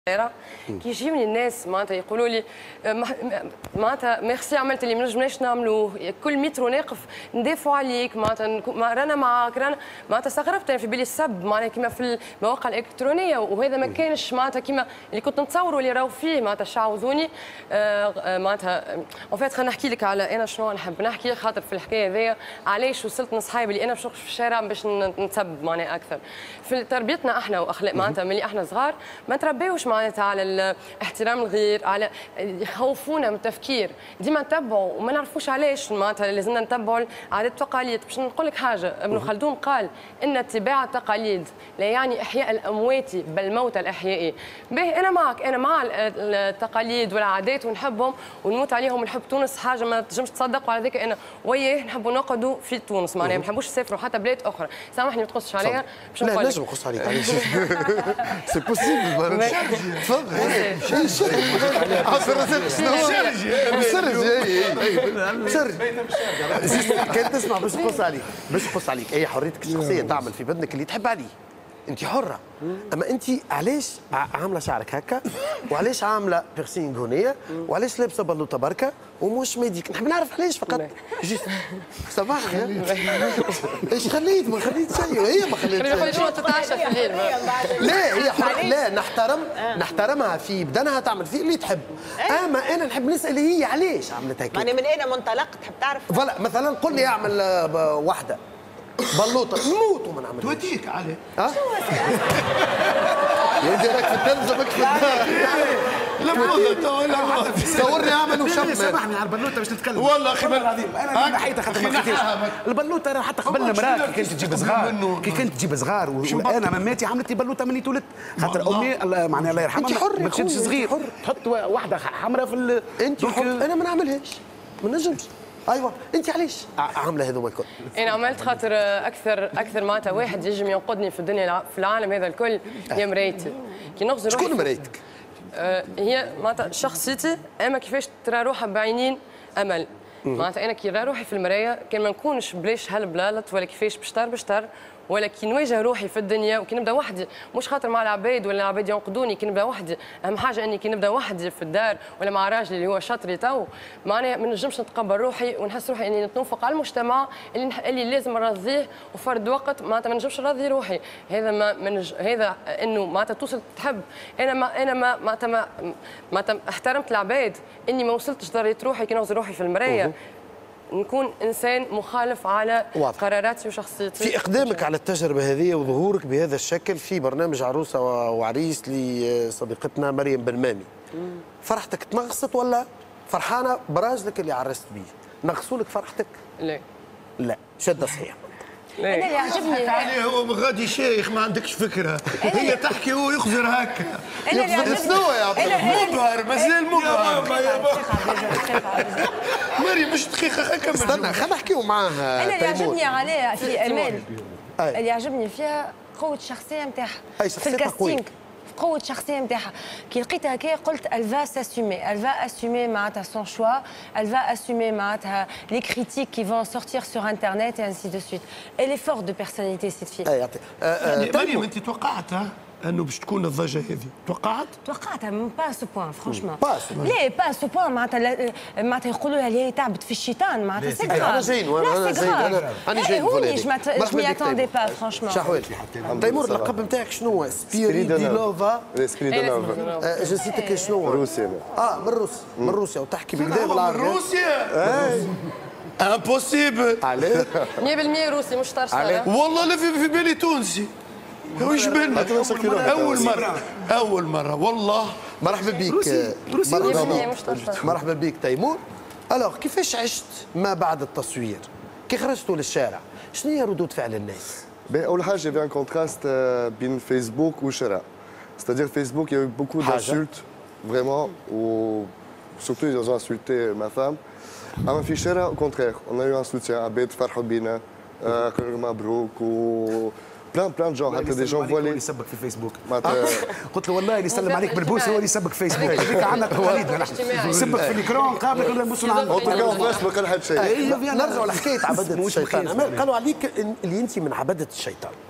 كي يجيوني الناس معناتها يقولوا لي معناتها ميرسي عملت اللي ما نجمناش نعملوه، كل مترو ناقف ندافعوا عليك معناتها رانا معاك رانا معناتها استغربت انا في بالي السب معناتها كيما في المواقع الالكترونيه، وهذا ما كانش معناتها كيما اللي كنت نتصوروا اللي راهو فيه معناتها شعوذوني معناتها اون فيت خلينا نحكي لك على انا شنو نحب نحكي، خاطر في الحكايه هذيا علاش وصلت نصحابي اللي انا باش نخرج في الشارع باش نتسب معناها اكثر. في تربيتنا احنا واخلاق معناتها ملي احنا صغار ما تربيوش معناتها على احترام الغير، على يخوفونا من التفكير، ديما نتبعوا وما نعرفوش علاش معناتها لازمنا نتبعوا العادات والتقاليد. باش نقول لك حاجه، ابن خلدون قال ان اتباع التقاليد لا يعني احياء الاموات بل موت الاحياء. باهي انا معك، انا مع التقاليد والعادات ونحبهم ونموت عليهم ونحب تونس حاجه ما تنجمش تصدقوا على ذلك، انا وياه نحبوا نقعدوا في تونس معناها ما نحبوش نسافروا حتى بلاد اخرى. سامحني ما تقصش عليها باش نقول لا نجم نقص عليك سي بوسيبل. كان تسمع باش نقص عليك هي حريتك الشخصيه، تعمل في بدنك اللي تحب عليه، انت حره. اما انت علاش عامله شعرك هكا، وعلاش عامله بيرسينغ هونيه، وعلاش لابسه بلوطه بركه ومش ميديك؟ نحب نعرف علاش فقط. سامحني ايش خليت؟ ما خليت شيء، هي ما خليت شيء. شنو تتعشى في الليل؟ لا هي حرة، لا نحترمها في بدنها تعمل فيه اللي تحب. اما انا نحب نسال هي علاش عملت هكا. يعني من اين منطلق تحب تعرف؟ فوالا مثلا قل لي اعمل واحده بلوطه نموت وما نعملش. توديك عليه. ها؟ يا انت راك في التلفزه ماك في الدار. لا موضه لا صورني اعمل وشم. سامحني على البلوطه باش نتكلم. والله اخي العظيم انا نحيتها خاطر ما لقيتهاش. البلوطه راه حتى قبل المراه كي كانت تجيب صغار، كي كانت تجيب صغار وانا ماماتي عملت لي بلوطه مني تولدت، خاطر امي معناها الله يرحمها انت حر ما تشدش صغير، تحط واحده حمراء في انت حر، انا ما نعملهاش ما نجمش. ايوه انت علاش عامله هذوما الكل؟ انا عملت خاطر اكثر معناتها واحد يجم ينقذني في الدنيا في العالم هذا الكل هي مرايتي. كي نغزر شكون مرايتك؟ هي معناتها شخصيتي، اما كيفاش ترى روحها بعينين امل. معناتها انا كي نرى روحي في المرايه كان ما نكونش بلاش هالبلالط ولا كيفاش بشتر ولا كي نواجه روحي في الدنيا وكي نبدا وحدي، مش خاطر مع العباد ولا العباد ينقذوني، كي نبدا وحدي اهم حاجه اني كي نبدا وحدي في الدار ولا مع راجلي اللي هو شاطري تو معناها ما نجمش نتقبل روحي ونحس روحي اني نتنفق على المجتمع اللي لازم نرضيه وفرد وقت معناتها ما نجمش نرضي روحي. هذا هذا انه معناتها توصل تحب. انا ما احترمت العباد اني ما وصلتش دريت روحي كي نغزر روحي في المرايه نكون انسان مخالف على قراراتي وشخصيتي. في اقدامك على التجربه هذه وظهورك بهذا الشكل في برنامج عروسه وعريس لصديقتنا مريم بن مامي، فرحتك تنغصت ولا فرحانه براجلك اللي عرست بيه؟ نغصوا لك فرحتك؟ لا شده صحيح. انا اللي عجبني عليه هو غادي شيخ ما عندكش فكره، هي تحكي وهو يخزر هكا. يخزر شنو يا عبد الله؟ مبهر مازال مبهر. مريم مش دقيقه هكا. استنى خلينا نحكيو معاها. انا اللي عجبني عليه في امان اللي عجبني فيها قوه الشخصيه نتاعها في الكاستينغ، قوة الشخصية نتاعها. كي لقيتها هكا قلت elle va assumer معناتها son choix, elle va assumer معناتها les critiques qui vont sortir sur internet et ainsi de suite. Elle est forte de personnalité cette fille. مريم انت توقعت انه باش تكون الضجه هذه؟ توقعت با سو بوان فرانشمون. لا با سو بوان معناتها يقولوا لها اللي هي تعبت في الشيطان معناتها سي غراف. انا جاي انا جاي هوني جو مي اتوندي با فرانشمون. شحوال تيمور اللقب نتاعك شنو هو؟ سبيريدونوفا. سبيريدونوفا جنسيتك شنو؟ روسيا. من روسيا وتحكي بالكدا بالعربي. من روسيا؟ امبوسيبل. علاه؟ 100% روسي مش طرش. والله لا في بالي تونسي. وش بالك؟ أول مرة والله. مرحبا بك. مرحبا بك تيمور. الوغ كيفاش عشت ما بعد التصوير؟ كي خرجتوا للشارع شنو هي ردود فعل الناس؟ أول حاجة في ان كونتراست بين فيسبوك والشارع. C'est-à-dire Facebook, il y a eu beaucoup d'insultes, vraiment, ou surtout ils ont insulté ma femme. أما في الشارع au contraire, on a eu un soutien. عباد فرحوا بينا، قالوا مبروك و بلان جون حتى دي جون فوالي. اللي يسبك في فيسبوك قلت له والله اللي يسلم عليك بالبوس هو اللي يسبك في فيسبوك. هذيك عندنا تقاليدنا يسبك في الاكران قابلك ولا نبوسوا عنده. ما قال حد شيء. نرجعوا لحكايه عبده الشيطان. قالوا عليك اللي انت من عبده الشيطان.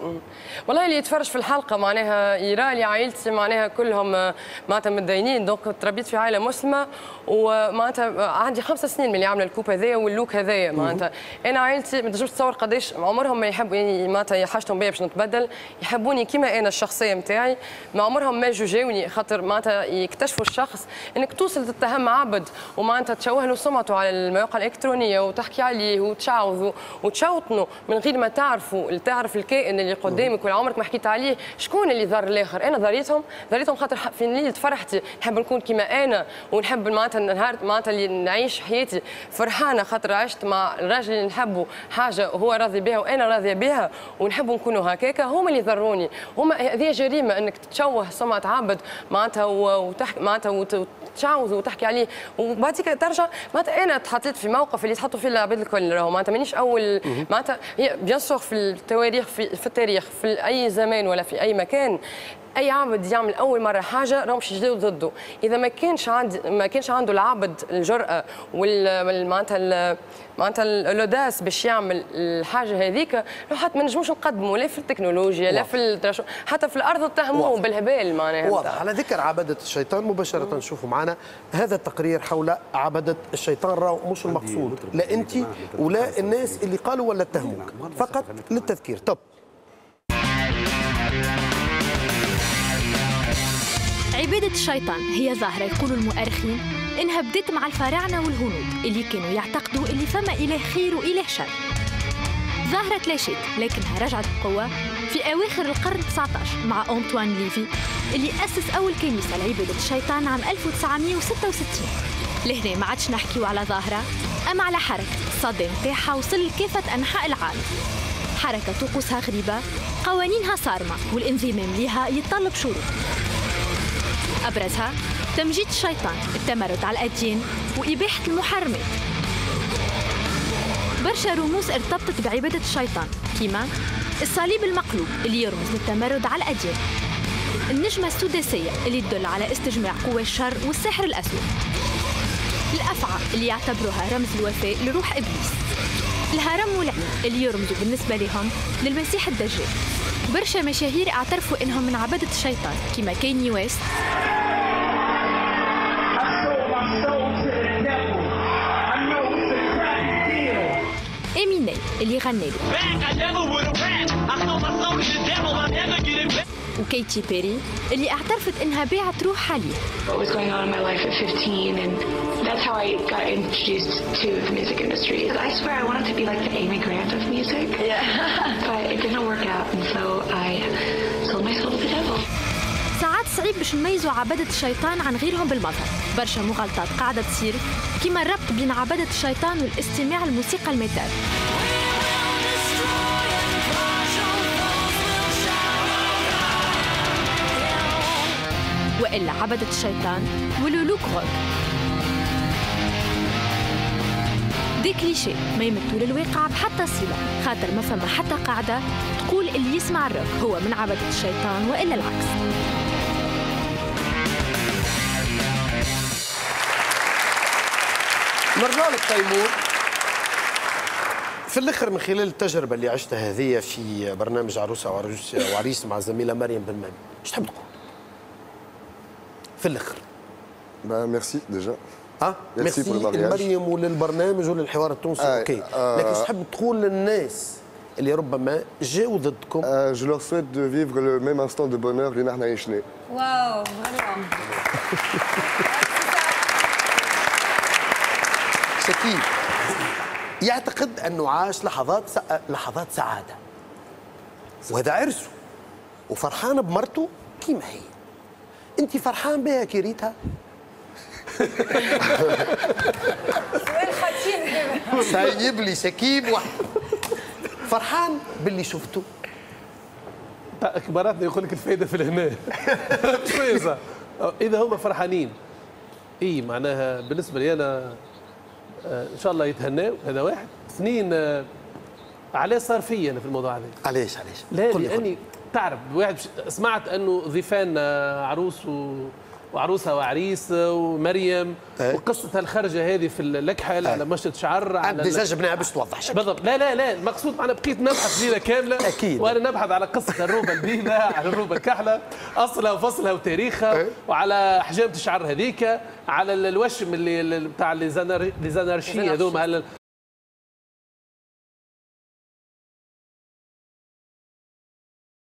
والله اللي يتفرج في الحلقه معناها يرى لي عائلتي معناها كلهم معناتها متدينين، دونك تربيت في عائله مسلمه، ومعناتها عندي 5 سنين من اللي عامله الكوب هذايا واللوك هذايا. معناتها انا عائلتي ما تنجمش تصور قداش عمرهم ما يحبوا يعني معناتها حاجتهم بيا باش نتبدل، يحبوني كيما انا الشخصيه نتاعي، ما عمرهم ما جوجاوني، خاطر معناتها يكتشفوا الشخص انك توصل تتهم عبد ومعناتها تشوه له سمعته على المواقع الالكترونيه وتحكي عليه وتشعوذوا وتشوطنوا من غير ما تعرف الكائن اللي قدامك ولا عمرك ما حكيت عليه شكون اللي ضر الاخر. انا ضريتهم خاطر في ليله فرحتي نحب نكون كيما انا، ونحب معناتها النهار معناتها اللي نعيش حياتي فرحانه خاطر عشت مع الراجل اللي نحبه حاجه وهو راضي بها وانا راضيه بها ونحب نكونوا هكاكا. هما اللي ضروني، هما هذه جريمه انك تشوه سمعه عبد معناتها وتحكي معناتها وتشعوذ وتحكي عليه وبعديك ترجع. معناتها انا تحطيت في موقف اللي تحطوا فيه العباد الكل، راهو معناتها مانيش اول معناتها هي بيان سور في التواريخ في التاريخ في اي زمان ولا في اي مكان اي عبد يعمل اول مره حاجه راهم باش يجيو ضده. اذا ما كانش عنده العبد الجرأه معناتها اللوداس باش يعمل الحاجه هذيك، حتى ما نجموش نقدموا لا في التكنولوجيا لا في حتى في الارض اتهموه بالهبال معناها. واضح. على ذكر عبده الشيطان مباشره نشوفوا معنا هذا التقرير حول عبده الشيطان، راهو مش المقصود لا انت ولا الناس اللي قالوا ولا اتهموك، فقط للتذكير. طب عبادة الشيطان هي ظاهرة يقول المؤرخين إنها بدت مع الفراعنة والهنود اللي كانوا يعتقدوا اللي فما إله خير وإله شر. ظاهرة تلاشت لكنها رجعت بقوة في أواخر القرن 19 مع أنطوان ليفي اللي أسس أول كنيسة لعبادة الشيطان عام 1966. لهنا ما عادش نحكيو على ظاهرة أما على حركة الصدى متاعها وصل لكافة أنحاء العالم. حركة طقوسها غريبة، قوانينها صارمة والانضمام لها يتطلب شروط. أبرزها تمجيد الشيطان، التمرد على الأديان وإباحة المحرمات. برشا رموز ارتبطت بعبادة الشيطان كيما الصليب المقلوب اللي يرمز للتمرد على الأديان، النجمة السداسية اللي تدل على استجماع قوى الشر والسحر الأسود، الأفعى اللي يعتبروها رمز الوفاء لروح إبليس، الهرم والعين اللي يرمزوا بالنسبة لهم للمسيح الدجال. برشا مشاهير اعترفوا انهم من عبادة الشيطان كيما كاني ويست، إميني اللي غنى له، وكيتي بيري اللي اعترفت انها باعت روحها ليه. What was going on in my life at 15 and that's how I got introduced to the music industry. I swear I wanted to be like the Amy Grant of music. Yeah. But it didn't work out and so I sold myself to the devil. ساعات صعيب باش نميزوا عبادة الشيطان عن غيرهم بالمظهر، برشا مغالطات قاعدة تصير كيما الربط بين عبادة الشيطان والاستماع للموسيقى الميتال. وإلا عبدة الشيطان ولولوك روك. دي كليشيه ما يمتوا للواقع بحتى صلة، خاطر ما فما حتى قاعدة تقول اللي يسمع الروك هو من عبدة الشيطان وإلا العكس. نرجع لك تيمور. في الاخر من خلال التجربه اللي عشتها هذه في برنامج عروسه وعريس مع الزميله مريم بن مامي، ايش تحب تقول؟ في الاخر. ميرسي ديجا. ميرسي لمريم وللبرنامج وللحوار التونسي. اوكي. لكن ايش تحب تقول للناس اللي ربما جاوا ضدكم؟ جو لور سويت دو فيفر لو ميم انستون دو بونور اللي نحن عشناه. واو شكيب يعتقد انه عاش لحظات سعاده، وهذا عرسه وفرحان بمرته كيما هي. انت فرحان بها كي ريتها؟ سؤال خطير. سايب لي شكيب فرحان باللي شفته؟ كباراتنا يقول لك الفائده في الهنا. شويه اذا هما فرحانين اي معناها بالنسبه لي انا ان شاء الله يتهناوا، هذا واحد. اثنين علاش صار فيا انا في الموضوع هذا؟ علاش؟ لا لاني تعرف واحد سمعت انه ضيفان عروس وعروسها وعريس ومريم وقصتها الخرجه هذه في الكحل على مشط شعر على ديجا جبناها باش توضح شكل. بالضبط. لا المقصود معنا بقيت نبحث ليله كامله اكيد وانا نبحث على قصه الروبه البيضاء على الروبه الكحله اصلها وفصلها وتاريخها وعلى حجامه الشعر هذيك على الوشم اللي بتاع لي زانارشي هذوما